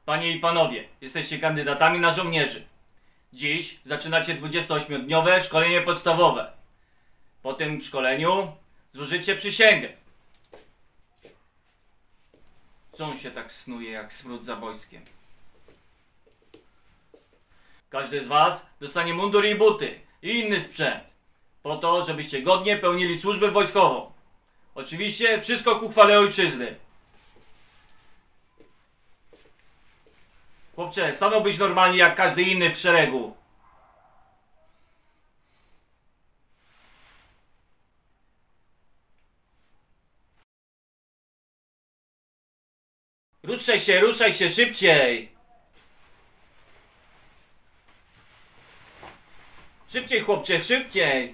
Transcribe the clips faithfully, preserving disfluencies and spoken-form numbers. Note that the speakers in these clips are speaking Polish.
Panie i panowie, jesteście kandydatami na żołnierzy. Dziś zaczynacie dwudziestoośmiodniowe szkolenie podstawowe. Po tym szkoleniu złożycie przysięgę. Co on się tak snuje jak smród za wojskiem? Każdy z was dostanie mundur i buty i inny sprzęt. Po to, żebyście godnie pełnili służbę wojskową. Oczywiście wszystko ku chwale ojczyzny. Chłopcze, stanąłbyś normalnie jak każdy inny w szeregu. Ruszaj się, ruszaj się szybciej! Szybciej, chłopcze, szybciej!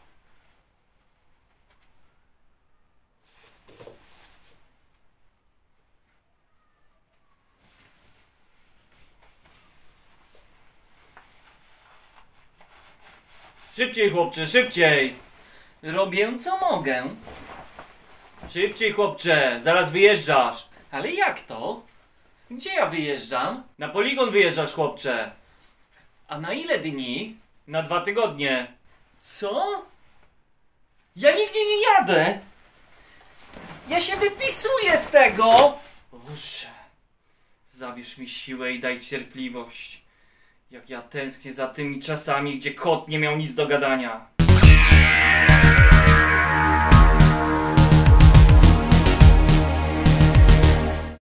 Szybciej, chłopcze, szybciej! Robię co mogę. Szybciej, chłopcze, zaraz wyjeżdżasz. Ale jak to? Gdzie ja wyjeżdżam? Na poligon wyjeżdżasz, chłopcze. A na ile dni? Na dwa tygodnie. Co? Ja nigdzie nie jadę! Ja się wypisuję z tego! Boże, zabierz mi siłę i daj cierpliwość. Jak ja tęsknię za tymi czasami, gdzie kot nie miał nic do gadania.